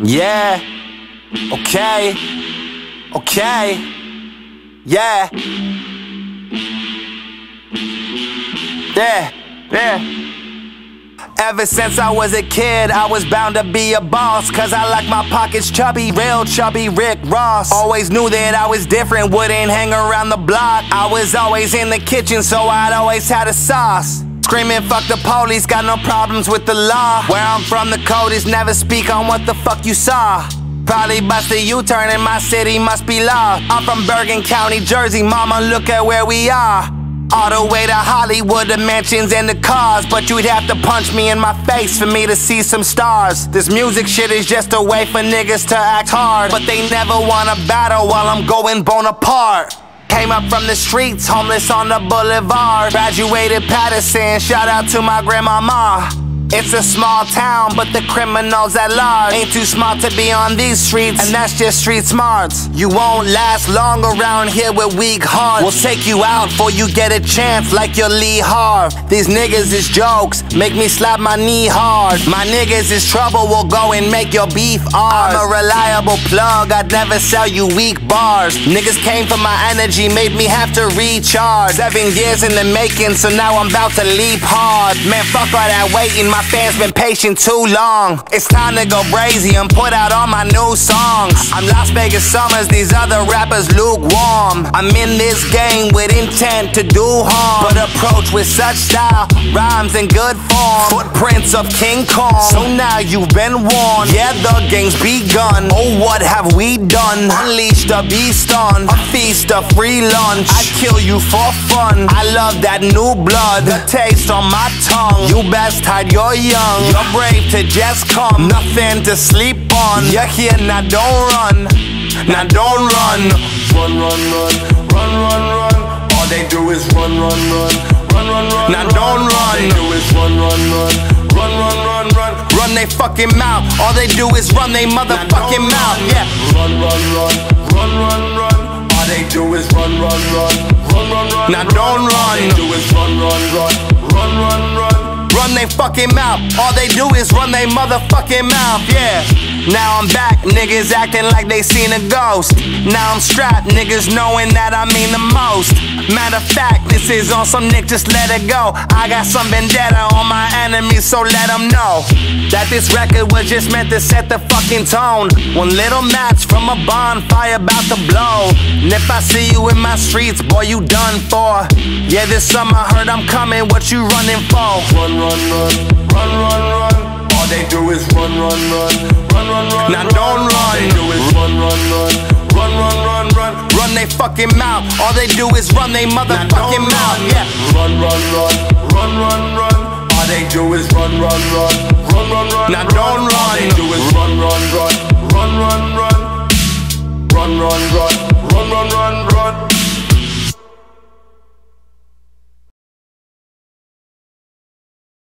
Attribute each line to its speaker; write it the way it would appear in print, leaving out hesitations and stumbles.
Speaker 1: Yeah. Okay. Okay. Yeah. Yeah. Ever since I was a kid, I was bound to be a boss, cause I like my pockets chubby, real chubby Rick Ross. Always knew that I was different, wouldn't hang around the block. I was always in the kitchen, so I'd always had a sauce. Screaming fuck the police, got no problems with the law. Where I'm from, the code is never speak on what the fuck you saw. Probably bust a U-turn in my city, must be law. I'm from Bergen County, Jersey, mama, look at where we are. All the way to Hollywood, the mansions and the cars. But you'd have to punch me in my face for me to see some stars. This music shit is just a way for niggas to act hard, but they never wanna battle while I'm going Bonaparte. Came up from the streets, homeless on the boulevard. Graduated Patterson, shout out to my grandmama. It's a small town, but the criminals at large ain't too smart to be on these streets, and that's just street smarts. You won't last long around here with weak hearts. We'll take you out before you get a chance like your Lee Harv. These niggas is jokes, make me slap my knee hard. My niggas is trouble, we'll go and make your beef ours. I'm a reliable plug, I'd never sell you weak bars. Niggas came for my energy, made me have to recharge. 7 years in the making, so now I'm about to leap hard. Man, fuck all that waiting, my fans been patient too long. It's time to go crazy and put out all my new songs. I'm Las Vegas Summers, these other rappers lukewarm. I'm in this game with intent to do harm, but approach with such style, rhymes in good form. Footprints of King Kong, so now you've been warned. Yeah, the game's begun. Oh, what have we done? Unleash the beast on a feast of free lunch. I kill you for fun. I love that new blood, the taste on my tongue. You best hide your young, you're brave to just come. Nothing to sleep on. You're here, now don't run. Now don't run.
Speaker 2: Run, run, run, run, run, run. All they do is run, run, run, run, run, run.
Speaker 1: Now don't run.
Speaker 2: All they do is run, run, run, run, run, run, run.
Speaker 1: Run they fucking mouth. All they do is run they motherfucking mouth. Yeah.
Speaker 2: Run, run, run, run, run, run. All they do is run, run, run, run, run, run.
Speaker 1: Now don't run.
Speaker 2: All they do is run, run, run, run, run, run.
Speaker 1: Run they fucking mouth. All they do is run they motherfucking mouth, yeah. Now I'm back, niggas acting like they seen a ghost. Now I'm strapped, niggas knowing that I mean the most. Matter of fact, this is on some Nick, just let it go. I got some vendetta on my enemies, so let them know that this record was just meant to set the fucking tone. One little match from a bonfire about to blow. And if I see you in my streets, boy, you done for. Yeah, this summer heard I'm coming, what you running for?
Speaker 2: Run, run, run, run, run, run. All they do is run, run, run, run, run, run.
Speaker 1: Now don't run.
Speaker 2: All they do is run, run, run, run, run, run, run.
Speaker 1: Run they fucking mouth. All they do is run they motherfucking mouth. Yeah.
Speaker 2: Run, run, run, run, run, run. All they do is run, run, run, run, run, run.
Speaker 1: Now don't run.
Speaker 2: All they do is run, run, run, run, run, run, run, run, run.